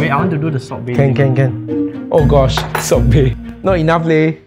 Wait, I want to do the SALT BAE. Can. Oh gosh, SALT BAE. Not enough leh.